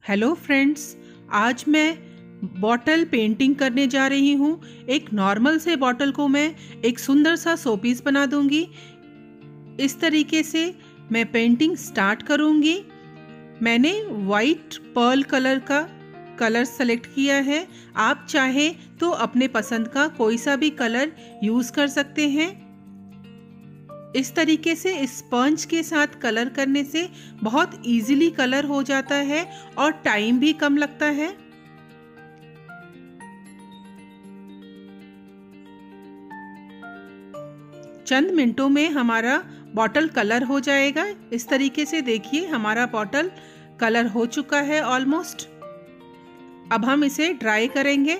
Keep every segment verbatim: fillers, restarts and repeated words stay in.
Hello friends, आज मैं bottle painting करने जा रही हूँ। एक नॉर्मल से बॉटल को मैं एक सुंदर सा शोपीस बना दूंगी। इस तरीके से मैं पेंटिंग स्टार्ट करूंगी। मैंने वाइट पर्ल कलर का कलर सेलेक्ट किया है। आप चाहें तो अपने पसंद का कोई सा भी कलर यूज़ कर सकते हैं। इस तरीके से स्पंज के साथ कलर करने से बहुत इजीली कलर हो जाता है और टाइम भी कम लगता है। चंद मिनटों में हमारा बॉटल कलर हो जाएगा। इस तरीके से देखिए हमारा बॉटल कलर हो चुका है ऑलमोस्ट। अब हम इसे ड्राई करेंगे।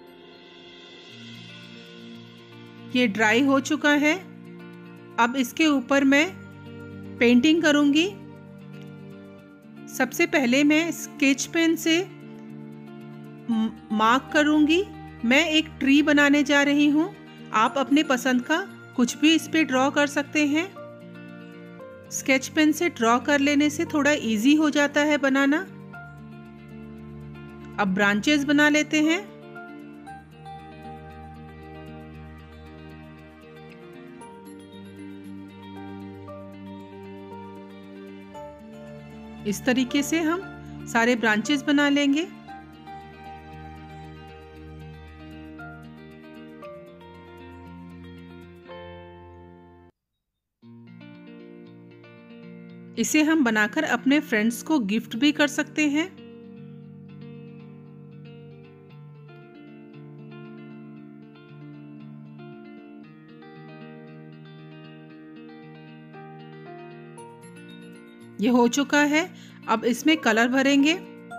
ये ड्राई हो चुका है। अब इसके ऊपर मैं पेंटिंग करूंगी। सबसे पहले मैं स्केच पेन से मार्क करूंगी। मैं एक ट्री बनाने जा रही हूं। आप अपने पसंद का कुछ भी इस पे ड्रॉ कर सकते हैं। स्केच पेन से ड्रॉ कर लेने से थोड़ा इजी हो जाता है बनाना। अब ब्रांचेस बना लेते हैं। इस तरीके से हम सारे ब्रांचेस बना लेंगे। इसे हम बनाकर अपने फ्रेंड्स को गिफ्ट भी कर सकते हैं। ये हो चुका है। अब इसमें कलर भरेंगे।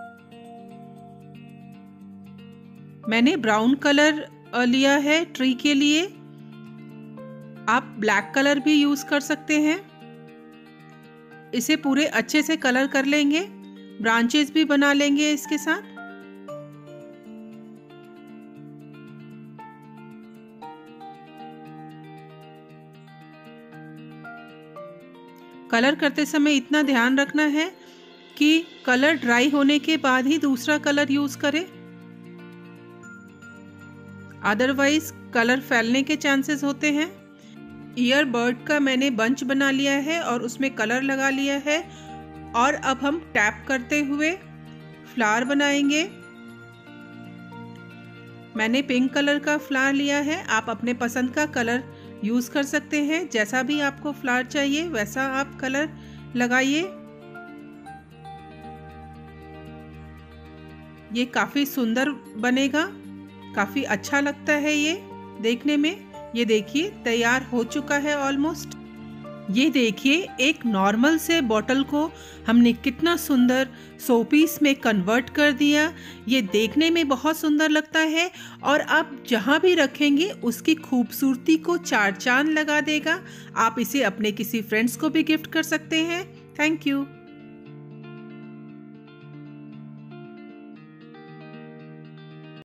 मैंने ब्राउन कलर लिया है ट्री के लिए। आप ब्लैक कलर भी यूज कर सकते हैं। इसे पूरे अच्छे से कलर कर लेंगे। ब्रांचेस भी बना लेंगे इसके साथ। कलर करते समय इतना ध्यान रखना है कि कलर ड्राई होने के बाद ही दूसरा कलर यूज करें, अदरवाइज कलर फैलने के चांसेस होते हैं। ईयर बर्ड का मैंने बंच बना लिया है और उसमें कलर लगा लिया है। और अब हम टैप करते हुए फ्लावर बनाएंगे। मैंने पिंक कलर का फ्लावर लिया है। आप अपने पसंद का कलर यूज कर सकते हैं। जैसा भी आपको फ्लावर चाहिए वैसा आप कलर लगाइए। ये काफी सुंदर बनेगा। काफी अच्छा लगता है ये देखने में। ये देखिए तैयार हो चुका है ऑलमोस्ट। ये देखिए एक नॉर्मल से बॉटल को हमने कितना सुंदर शोपीस में कन्वर्ट कर दिया। ये देखने में बहुत सुंदर लगता है और आप जहाँ भी रखेंगे उसकी खूबसूरती को चार चांद लगा देगा। आप इसे अपने किसी फ्रेंड्स को भी गिफ्ट कर सकते हैं। Thank you.